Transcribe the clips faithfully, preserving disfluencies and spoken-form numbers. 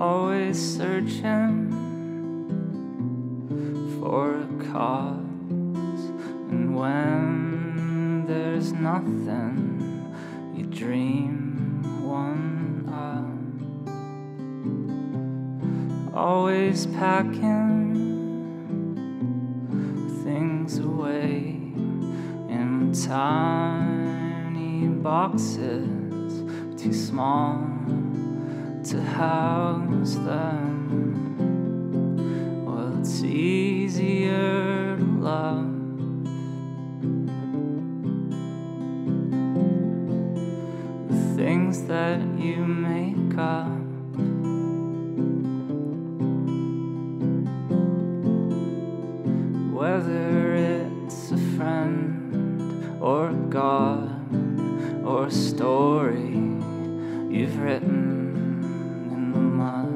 always searching for a cause, and when there's nothing, you dream one up. Always packing things away in tiny boxes, too small to house them. Well, it's easier to love the things that you make up. Whether it's a friend or God or a story you've written in the mud.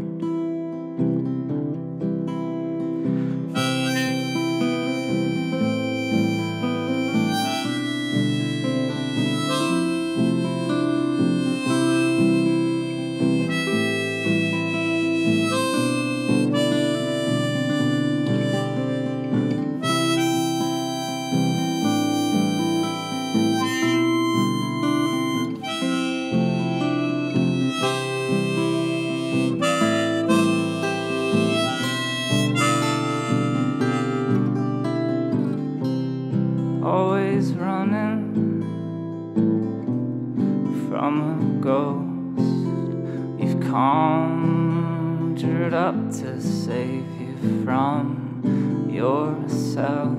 Always running from a ghost you've conjured up to save you from yourself.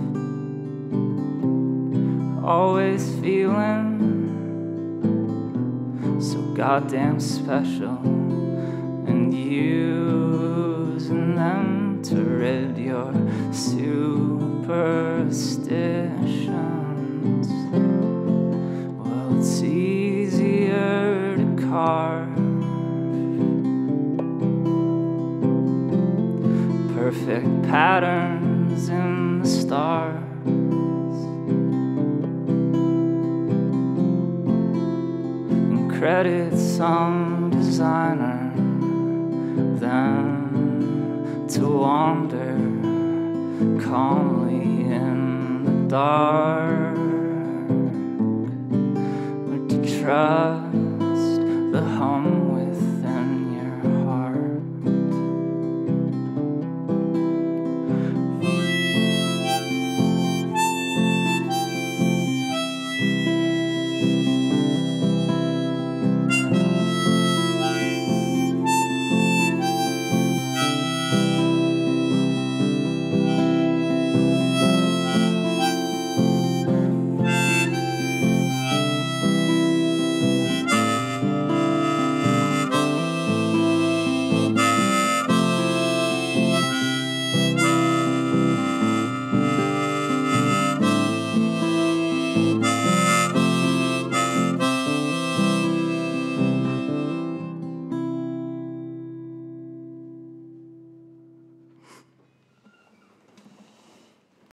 Always feeling so goddamn special, and using them to rid your superstitions. Well, it's easier to carve perfect patterns in the stars and credit some designer than to wander calmly in the dark, or to trust